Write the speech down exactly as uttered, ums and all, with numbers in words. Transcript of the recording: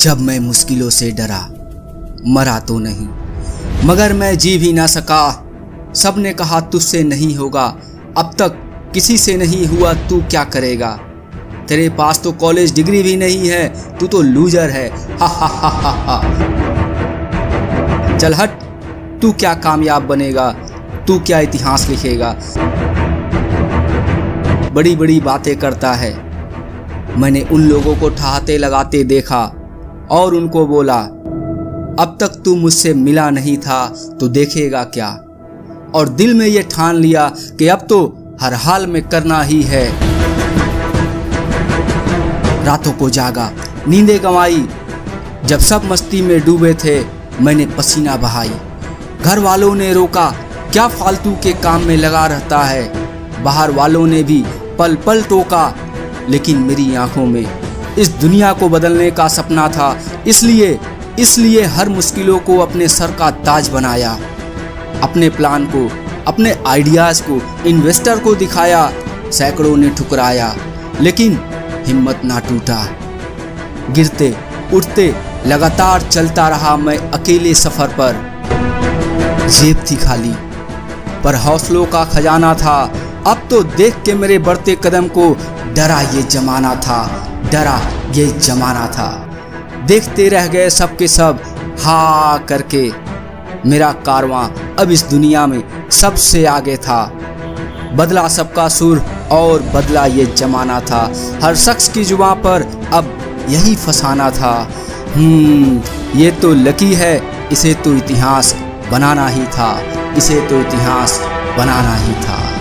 जब मैं मुश्किलों से डरा, मरा तो नहीं, मगर मैं जी भी ना सका। सबने कहा तुझसे नहीं होगा, अब तक किसी से नहीं हुआ, तू क्या करेगा। तेरे पास तो कॉलेज डिग्री भी नहीं है, तू तो लूजर है। हा हा हा हा हा। चल हट, तू क्या कामयाब बनेगा, तू क्या इतिहास लिखेगा। बड़ी बड़ी बातें करता है। मैंने उन लोगों को ठहाते लगाते देखा और उनको बोला, अब तक तू मुझसे मिला नहीं था तो देखेगा क्या। और दिल में ये ठान लिया कि अब तो हर हाल में करना ही है। रातों को जागा, नींदें गंवाई, जब सब मस्ती में डूबे थे मैंने पसीना बहाई। घर वालों ने रोका, क्या फालतू के काम में लगा रहता है। बाहर वालों ने भी पल पल टोका, लेकिन मेरी आंखों में इस दुनिया को बदलने का सपना था। इसलिए इसलिए हर मुश्किलों को अपने सर का ताज बनाया। अपने प्लान को, अपने आइडियाज़ को इन्वेस्टर को दिखाया। सैकड़ों ने ठुकराया, लेकिन हिम्मत ना टूटा। गिरते उठते लगातार चलता रहा मैं अकेले सफ़र पर। जेब थी खाली पर हौसलों का खजाना था। अब तो देख के मेरे बढ़ते कदम को डरा ये जमाना था, डरा ये जमाना था। देखते रह गए सब के सब हा करके। मेरा कारवां अब इस दुनिया में सबसे आगे था। बदला सबका सुर और बदला ये जमाना था। हर शख्स की जुबां पर अब यही फसाना था, हम्म ये तो लकी है, इसे तो इतिहास बनाना ही था, इसे तो इतिहास बनाना ही था।